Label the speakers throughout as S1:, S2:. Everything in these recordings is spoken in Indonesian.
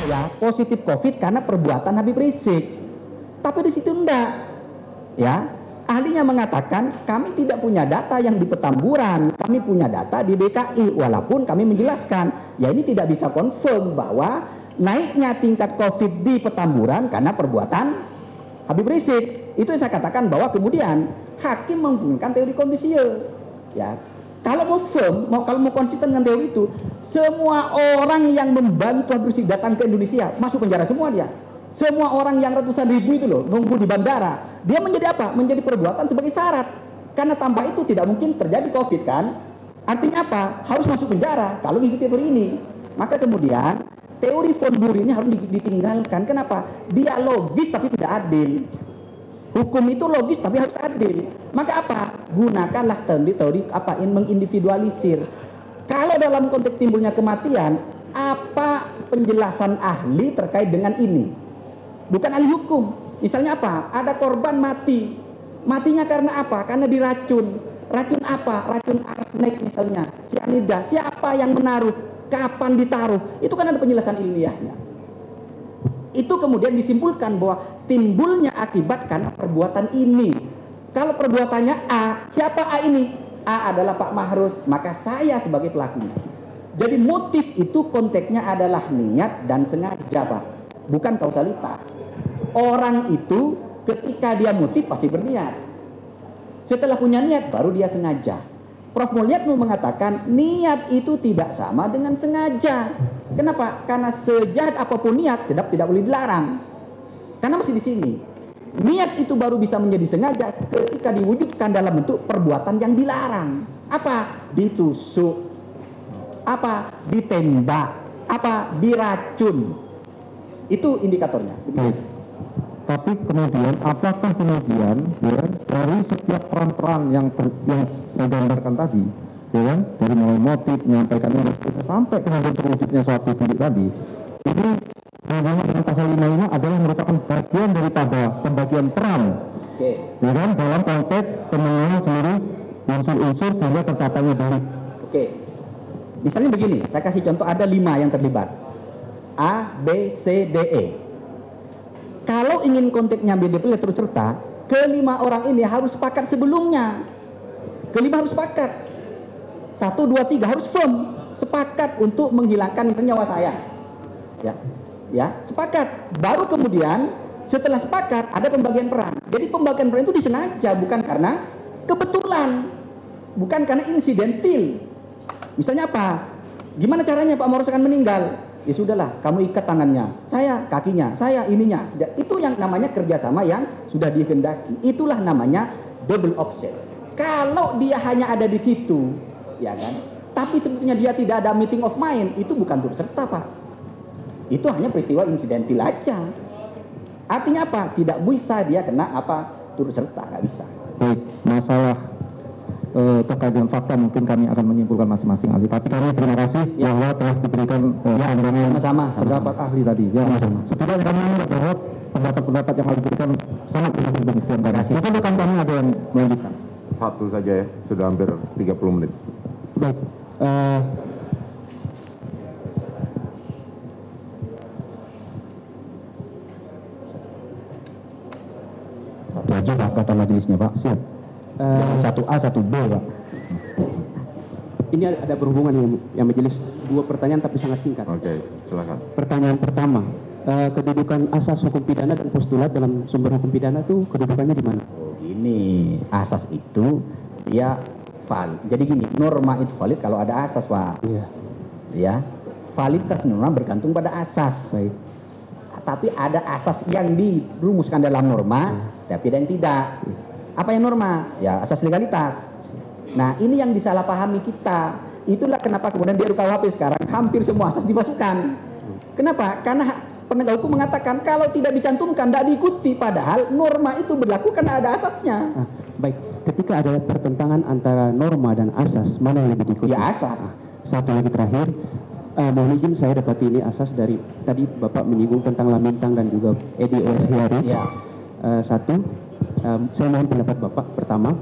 S1: ya positif COVID karena perbuatan Habib Rizik. Tapi di situ enggak. Ya, ahlinya mengatakan kami tidak punya data yang di Petamburan, kami punya data di DKI. Walaupun kami menjelaskan, ya ini tidak bisa confirm bahwa naiknya tingkat COVID di Petamburan karena perbuatan Habib Rizik. Itu yang saya katakan bahwa kemudian hakim menggunakan teori kondisial. Ya, kalau mau firm, kalau mau konsisten dengan teori itu, semua orang yang membantu Habib Rizik datang ke Indonesia masuk penjara semua dia. Semua orang yang ratusan ribu itu loh nunggu di bandara, dia menjadi apa? Menjadi perbuatan sebagai syarat. Karena tanpa itu tidak mungkin terjadi COVID kan? Artinya apa? Harus masuk penjara kalau mengikuti teori ini. Maka kemudian teori von Buur ini harus ditinggalkan. Kenapa? Dia logis tapi tidak adil. Hukum itu logis tapi harus adil. Maka apa? Gunakanlah teori apa? Mengindividualisir. Kalau dalam konteks timbulnya kematian, apa penjelasan ahli terkait dengan ini? Bukan ahli hukum. Misalnya apa? Ada korban mati. Matinya karena apa? Karena diracun. Racun apa? Racun arsenik misalnya. Cyanida. Siapa yang menaruh? Kapan ditaruh? Itu kan ada penjelasan ilmiahnya. Itu kemudian disimpulkan bahwa timbulnya akibat karena perbuatan ini. Kalau perbuatannya A, siapa A ini? A adalah Pak Mahrus, maka saya sebagai pelakunya. Jadi motif itu konteksnya adalah niat dan sengaja, Pak. Bukan kausalitas. Orang itu ketika dia motif pasti berniat. Setelah punya niat baru dia sengaja. Prof. Mulyatno mengatakan niat itu tidak sama dengan sengaja. Kenapa? Karena sejahat apapun niat tidak boleh dilarang. Karena masih di sini. Niat itu baru bisa menjadi sengaja ketika diwujudkan dalam bentuk perbuatan yang dilarang. Apa? Ditusuk. Apa? Ditembak. Apa? Diracun. Itu indikatornya.
S2: Tapi kemudian apakah kemudian ya, dari setiap peran-peran yang saya gambarkan tadi, ya kan, dari mulai motif, menyampaikannya sampai kemudian terwujudnya suatu titik tadi, itu dengan pasal 55 adalah merupakan bagian daripada pembagian peran, ya kan, dalam konteks pemenangan seluruh unsur-unsur sehingga tercapainya delik.
S1: Misalnya begini, saya kasih contoh ada 5 yang terlibat. A, B, C, D, E. Kalau ingin konteksnya BDP terus serta, kelima orang ini harus sepakat sebelumnya. Kelima harus sepakat. 1, 2, 3 harus firm. Sepakat untuk menghilangkan nyawa saya. Ya, sepakat. Baru kemudian setelah sepakat ada pembagian peran. Jadi pembagian peran itu disengaja, bukan karena kebetulan. Bukan karena insidentil. Misalnya apa? Gimana caranya Pak Mahrus akan meninggal? Ya sudahlah, kamu ikat tangannya, saya kakinya, saya ininya. Itu yang namanya kerjasama yang sudah dikehendaki. Itulah namanya double offset. Kalau dia hanya ada di situ, ya kan? Tapi tentunya dia tidak ada meeting of mind, itu bukan turut serta, Pak. Itu hanya peristiwa insidentil aja. Artinya apa? Tidak bisa dia kena apa turut serta, nggak bisa.
S2: Baik, masalah terkait dengan fakta mungkin kami akan menyimpulkan masing-masing ahli. Tapi kami terima kasih bahwa telah diberikan pandangan pendapat ahli tadi. Ya, setidaknya kami menjawab pendapat-pendapat yang ahli berikan sangat berhasil. Terima kasih. Mungkin rekan kami ada yang melanjutkan.
S3: Satu saja ya, sudah hampir 30 menit.
S2: Baik.
S1: Satu aja Pak kata majelisnya Pak. Siap. 1A, 1B Pak.
S4: Ini ada berhubungan yang majelis. 2 pertanyaan tapi sangat singkat.
S3: Oke, silakan.
S4: Pertanyaan pertama, kedudukan asas hukum pidana dan postulat dalam sumber hukum pidana itu kedudukannya di mana?
S1: Oh gini, asas itu dia valid. Jadi gini, norma itu valid kalau ada asas Pak.
S4: Iya.
S1: Ya, validitas norma bergantung pada asas.
S4: Baik.
S1: Tapi ada asas yang dirumuskan dalam norma, tapi ada yang tidak. Apa yang norma? Ya asas legalitas. Nah ini yang disalahpahami kita. Itulah kenapa kemudian di RUKUHP sekarang hampir semua asas dimasukkan. Kenapa? Karena penegak hukum mengatakan kalau tidak dicantumkan tidak diikuti. Padahal norma itu berlaku karena ada asasnya.
S4: Baik, ketika ada pertentangan antara norma dan asas, mana yang lebih diikuti?
S1: Ya asas.
S4: Satu lagi terakhir, mohon izin saya dapati ini asas dari tadi Bapak menyinggung tentang Lamintang dan juga EDOS Hiaris.
S1: Ya.
S4: Saya mohon pendapat Bapak. Pertama,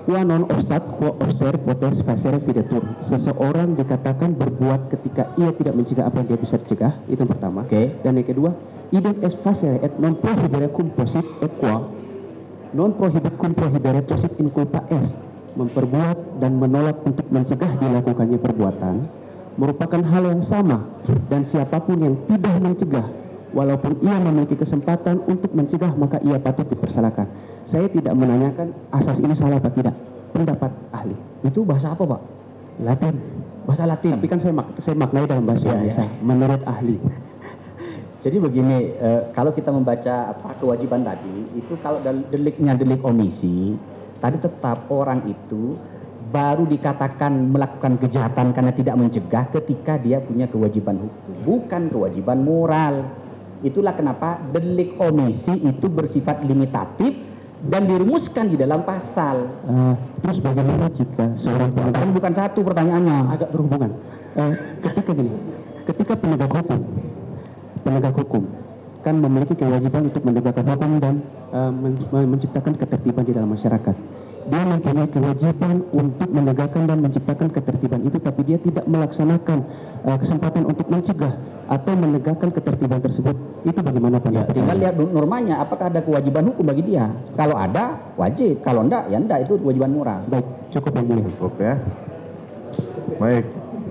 S4: Qua non obstat quo obster potes facere videtur. Seseorang dikatakan berbuat ketika ia tidak mencegah apa yang dia bisa cegah. Itu yang pertama.
S1: Oke.
S4: Dan yang kedua, idem est facere et non prohibere cum posit et qua non prohibit cum prohibere posit in culpa est. Memperbuat dan menolak untuk mencegah dilakukannya perbuatan merupakan hal yang sama, dan siapapun yang tidak mencegah walaupun ia memiliki kesempatan untuk mencegah maka ia patut dipersalahkan. Saya tidak menanyakan asas ini salah apa tidak, pendapat ahli.
S1: Itu bahasa apa, Pak?
S4: Latin.
S1: Bahasa Latin.
S4: Tapi kan saya maknai dalam bahasa
S1: Ya,
S4: Indonesia,
S1: ya.
S4: menurut ahli.
S1: Jadi begini, kalau kita membaca kewajiban tadi, itu kalau deliknya delik omisi, tadi tetap orang itu baru dikatakan melakukan kejahatan karena tidak mencegah ketika dia punya kewajiban hukum, bukan kewajiban moral. Itulah kenapa delik omisi itu bersifat limitatif dan dirumuskan di dalam pasal.
S4: Terus bagaimana jika seorang penegak,
S1: Kan bukan satu pertanyaannya.
S4: agak berhubungan, ketika penegak hukum kan memiliki kewajiban untuk menegakkan hukum dan menciptakan ketertiban di dalam masyarakat. Dia mempunyai kewajiban untuk menegakkan dan menciptakan ketertiban itu, tapi dia tidak melaksanakan kesempatan untuk mencegah atau menegakkan ketertiban tersebut. Itu bagaimana
S1: Ya,
S4: pendapat?
S1: tinggal lihat normanya, apakah ada kewajiban hukum bagi dia. Kalau ada, wajib. Kalau enggak, ya enggak, itu kewajiban moral.
S4: Baik, cukup yang mulia.
S3: Cukup ya. Baik.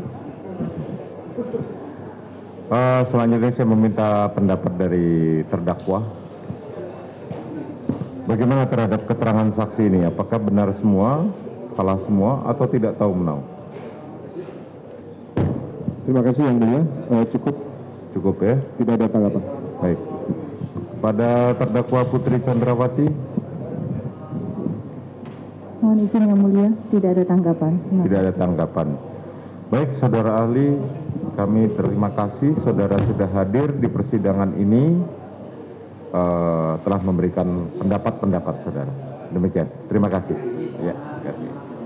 S3: Selanjutnya saya meminta pendapat dari terdakwa. Bagaimana terhadap keterangan saksi ini? Apakah benar semua, salah semua, atau tidak tahu menau?
S2: Terima kasih yang mulia. Cukup,
S3: Cukup ya.
S2: tidak ada tanggapan.
S3: Baik. Pada terdakwa Putri Chandrawati,
S5: Mohon izin yang mulia, tidak ada tanggapan.
S3: tidak ada tanggapan. Baik, saudara ahli, kami terima kasih saudara sudah hadir di persidangan ini, telah memberikan pendapat-pendapat saudara. Demikian, terima kasih. Ya, terima kasih.